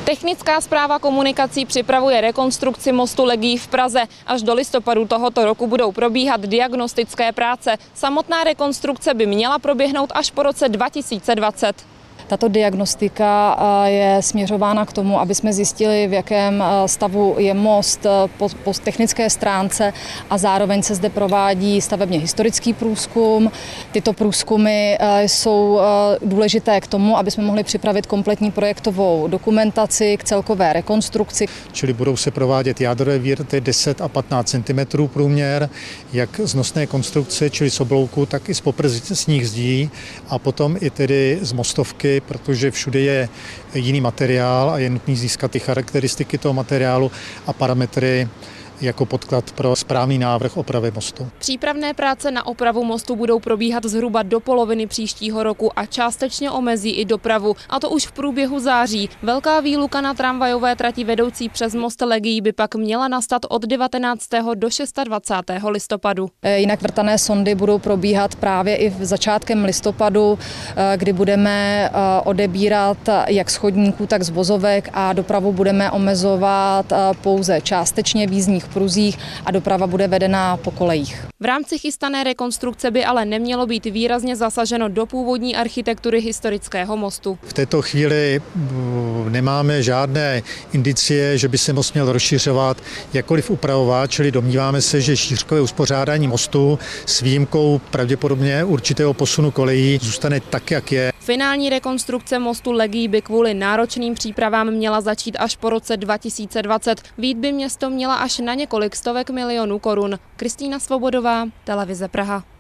Technická správa komunikací připravuje rekonstrukci mostu Legií v Praze. Až do listopadu tohoto roku budou probíhat diagnostické práce. Samotná rekonstrukce by měla proběhnout až po roce 2020. Tato diagnostika je směřována k tomu, aby jsme zjistili, v jakém stavu je most po technické stránce, a zároveň se zde provádí stavebně historický průzkum. Tyto průzkumy jsou důležité k tomu, aby jsme mohli připravit kompletní projektovou dokumentaci k celkové rekonstrukci. Čili budou se provádět jádrové vývrty 10 a 15 cm průměr, jak z nosné konstrukce, čili z oblouku, tak i z poprsních zdí, a potom i tedy z mostovky, protože všude je jiný materiál a je nutný získat ty charakteristiky toho materiálu a parametry jako podklad pro správný návrh opravy mostu. Přípravné práce na opravu mostu budou probíhat zhruba do poloviny příštího roku a částečně omezí i dopravu, a to už v průběhu září. Velká výluka na tramvajové trati vedoucí přes most Legií by pak měla nastat od 19. do 26. listopadu. Jinak vrtané sondy budou probíhat právě i v začátkem listopadu, kdy budeme odebírat jak z chodníků, tak z vozovek, a dopravu budeme omezovat pouze částečně v jízdních pruzích a doprava bude vedena po kolejích. V rámci chystané rekonstrukce by ale nemělo být výrazně zasaženo do původní architektury historického mostu. V této chvíli nemáme žádné indicie, že by se most měl rozšiřovat, jakkoliv upravovat, čili domníváme se, že šířkové uspořádání mostu s výjimkou pravděpodobně určitého posunu kolejí zůstane tak, jak je. Finální rekonstrukce mostu Legií by kvůli náročným přípravám měla začít až po roce 2020. Vyjít by město měla až na několik stovek milionů korun. Kristýna Svobodová, Televize Praha.